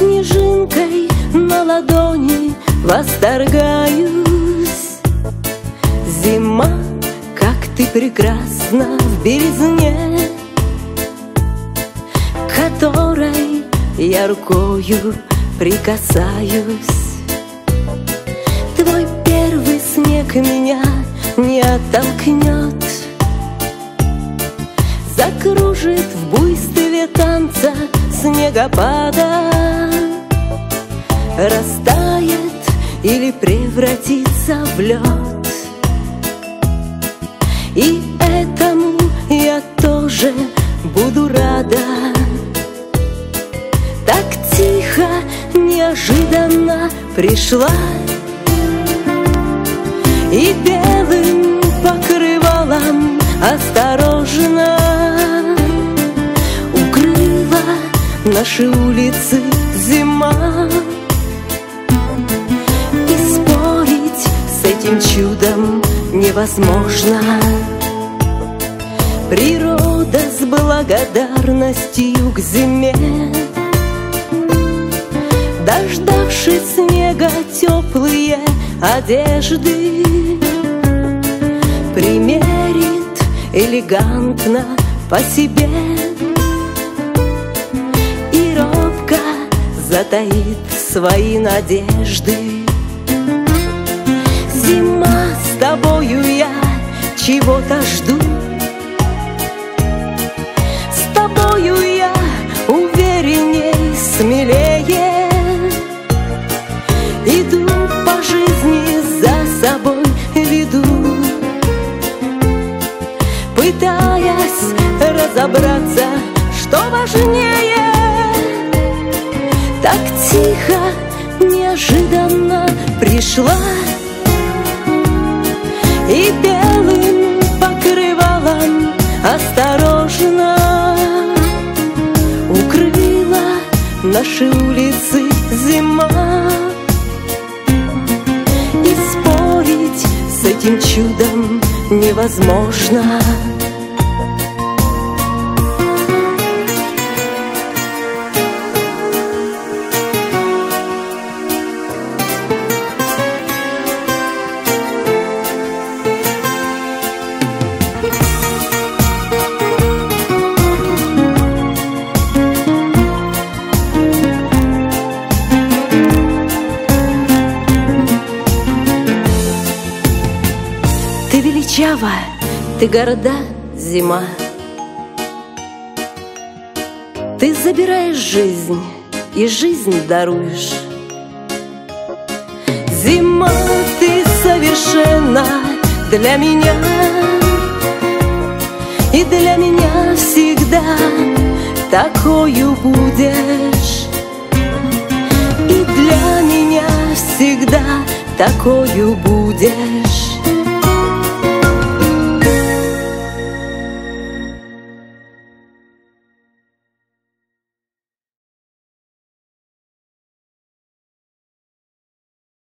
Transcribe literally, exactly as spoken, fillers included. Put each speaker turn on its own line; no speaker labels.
снежинкой на ладони восторгаюсь. Зима, как ты прекрасна в белизне, которой я рукою прикасаюсь. Твой первый снег меня не оттолкнет, закружит в буйстве танца снегопада, растает или превратится в лед. И этому я тоже буду рада. Так тихо, неожиданно пришла и белым покрывалом осторожно укрыла наши улицы зима. И спорить с этим чудом невозможно. Природа с благодарностью к зиме, дождавшись снега, теплые одежды примерит элегантно по себе и робко затаит свои надежды. Зима, с тобою я чего-то жду, с тобою я уверенней, смелее иду по жизни, за собой веду, пытаясь разобраться, что важнее. Так тихо, неожиданно пришла и белым покрывалом осторожно укрыла наши улицы зима. И спорить с этим чудом невозможно. Ты величава, ты горда, зима. Ты забираешь жизнь и жизнь даруешь. Зима, ты совершенна для меня, и для меня всегда такою будешь. И для меня всегда такою будешь.